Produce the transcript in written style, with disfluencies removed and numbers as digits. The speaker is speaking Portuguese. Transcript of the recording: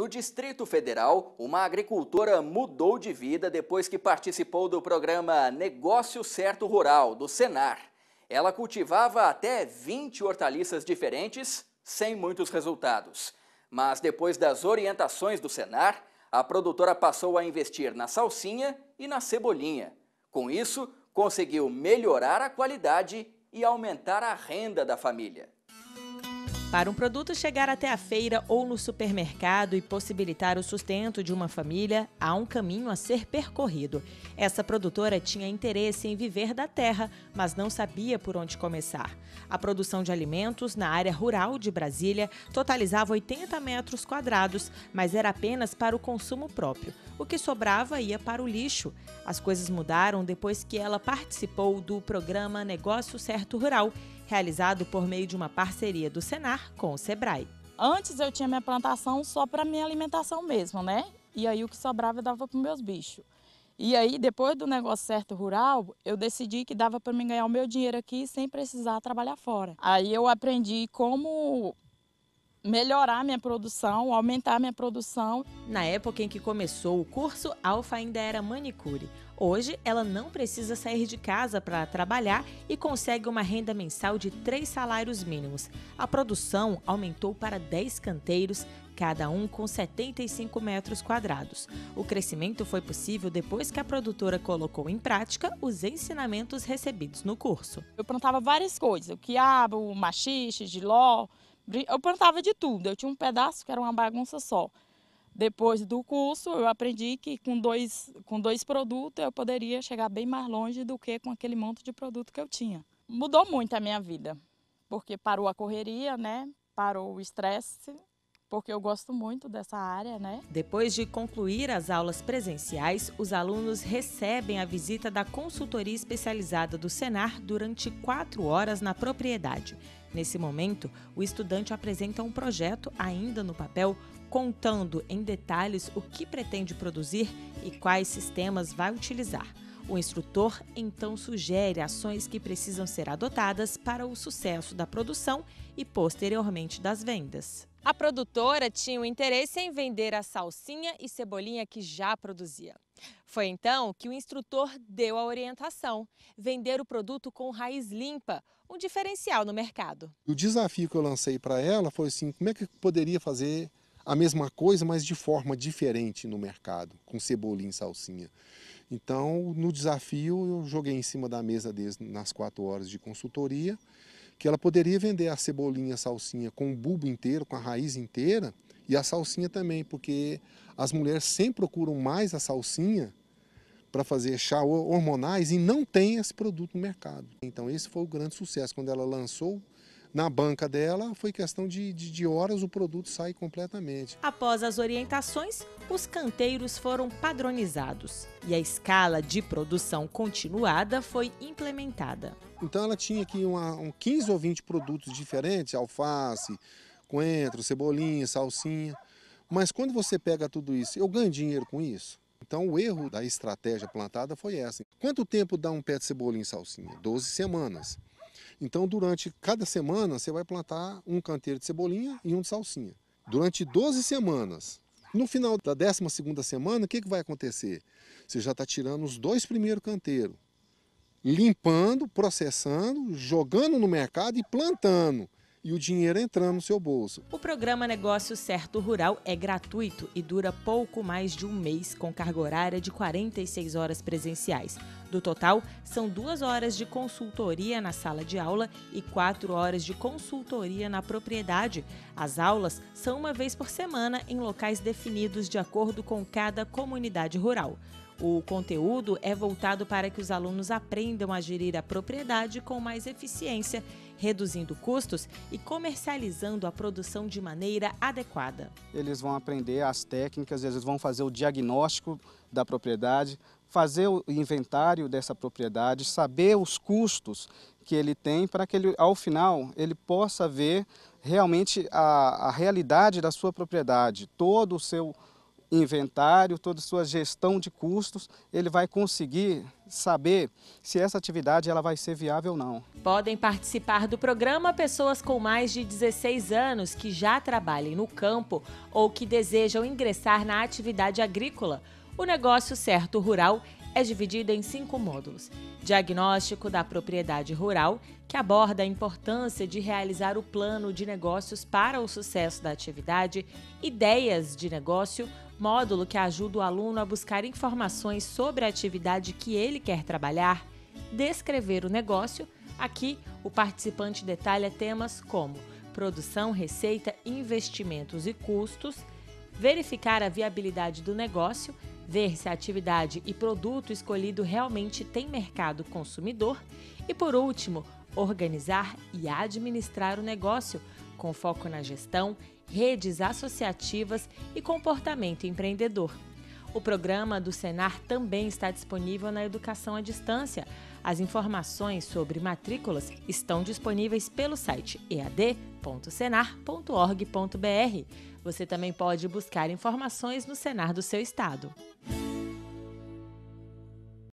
No Distrito Federal, uma agricultora mudou de vida depois que participou do programa Negócio Certo Rural, do Senar. Ela cultivava até 20 hortaliças diferentes, sem muitos resultados. Mas depois das orientações do Senar, a produtora passou a investir na salsinha e na cebolinha. Com isso, conseguiu melhorar a qualidade e aumentar a renda da família. Para um produto chegar até a feira ou no supermercado e possibilitar o sustento de uma família, há um caminho a ser percorrido. Essa produtora tinha interesse em viver da terra, mas não sabia por onde começar. A produção de alimentos na área rural de Brasília totalizava 80 metros quadrados, mas era apenas para o consumo próprio. O que sobrava ia para o lixo. As coisas mudaram depois que ela participou do programa Negócio Certo Rural, realizado por meio de uma parceria do Senar com o Sebrae. Antes eu tinha minha plantação só para minha alimentação mesmo, né? E aí o que sobrava eu dava para os meus bichos. E aí depois do Negócio Certo Rural, eu decidi que dava para mim ganhar o meu dinheiro aqui sem precisar trabalhar fora. Aí eu aprendi como melhorar minha produção, aumentar minha produção. Na época em que começou o curso, Alfa ainda era manicure. Hoje, ela não precisa sair de casa para trabalhar e consegue uma renda mensal de 3 salários mínimos. A produção aumentou para 10 canteiros, cada um com 75 metros quadrados. O crescimento foi possível depois que a produtora colocou em prática os ensinamentos recebidos no curso. Eu plantava várias coisas, o quiabo, maxixe, jiló. Eu plantava de tudo, eu tinha um pedaço que era uma bagunça só. Depois do curso, eu aprendi que com dois produtos eu poderia chegar bem mais longe do que com aquele monte de produto que eu tinha. Mudou muito a minha vida, porque parou a correria, né? Parou o estresse, porque eu gosto muito dessa área, né? Depois de concluir as aulas presenciais, os alunos recebem a visita da consultoria especializada do Senar durante 4 horas na propriedade. Nesse momento, o estudante apresenta um projeto ainda no papel, contando em detalhes o que pretende produzir e quais sistemas vai utilizar. O instrutor então sugere ações que precisam ser adotadas para o sucesso da produção e posteriormente das vendas. A produtora tinha um interesse em vender a salsinha e cebolinha que já produzia. Foi então que o instrutor deu a orientação: vender o produto com raiz limpa, um diferencial no mercado. O desafio que eu lancei para ela foi assim, como é que eu poderia fazer a mesma coisa, mas de forma diferente no mercado, com cebolinha e salsinha. Então, no desafio, eu joguei em cima da mesa deles nas 4 horas de consultoria, que ela poderia vender a cebolinha e a salsinha com o bulbo inteiro, com a raiz inteira, e a salsinha também, porque as mulheres sempre procuram mais a salsinha para fazer chá hormonais e não tem esse produto no mercado. Então esse foi o grande sucesso. Quando ela lançou na banca dela, foi questão de horas, o produto sai completamente. Após as orientações, os canteiros foram padronizados e a escala de produção continuada foi implementada. Então ela tinha aqui 15 ou 20 produtos diferentes, alface, coentro, cebolinha, salsinha. Mas quando você pega tudo isso, eu ganho dinheiro com isso? Então o erro da estratégia plantada foi essa. Quanto tempo dá um pé de cebolinha e salsinha? 12 semanas. Então durante cada semana você vai plantar um canteiro de cebolinha e um de salsinha. Durante 12 semanas. No final da 12ª semana, o que vai acontecer? Você já está tirando os 2 primeiros canteiros, limpando, processando, jogando no mercado e plantando. E o dinheiro entrando no seu bolso. O programa Negócio Certo Rural é gratuito e dura pouco mais de um mês, com carga horária de 46 horas presenciais. Do total, são 2 horas de consultoria na sala de aula e 4 horas de consultoria na propriedade. As aulas são uma vez por semana em locais definidos de acordo com cada comunidade rural. O conteúdo é voltado para que os alunos aprendam a gerir a propriedade com mais eficiência, reduzindo custos e comercializando a produção de maneira adequada. Eles vão aprender as técnicas, eles vão fazer o diagnóstico da propriedade, fazer o inventário dessa propriedade, saber os custos que ele tem para que ele, ao final ele possa ver realmente a realidade da sua propriedade, todo inventário, toda a sua gestão de custos, ele vai conseguir saber se essa atividade ela vai ser viável ou não. Podem participar do programa pessoas com mais de 16 anos que já trabalhem no campo ou que desejam ingressar na atividade agrícola. O Negócio Certo Rural é dividido em 5 módulos. Diagnóstico da propriedade rural, que aborda a importância de realizar o plano de negócios para o sucesso da atividade. Ideias de negócio, módulo que ajuda o aluno a buscar informações sobre a atividade que ele quer trabalhar. Descrever o negócio, aqui o participante detalha temas como produção, receita, investimentos e custos. Verificar a viabilidade do negócio, ver se a atividade e produto escolhido realmente tem mercado consumidor. E, por último, organizar e administrar o negócio, com foco na gestão, redes associativas e comportamento empreendedor. O programa do Senar também está disponível na educação à distância. As informações sobre matrículas estão disponíveis pelo site ead.senar.org.br. Você também pode buscar informações no Senar do seu estado.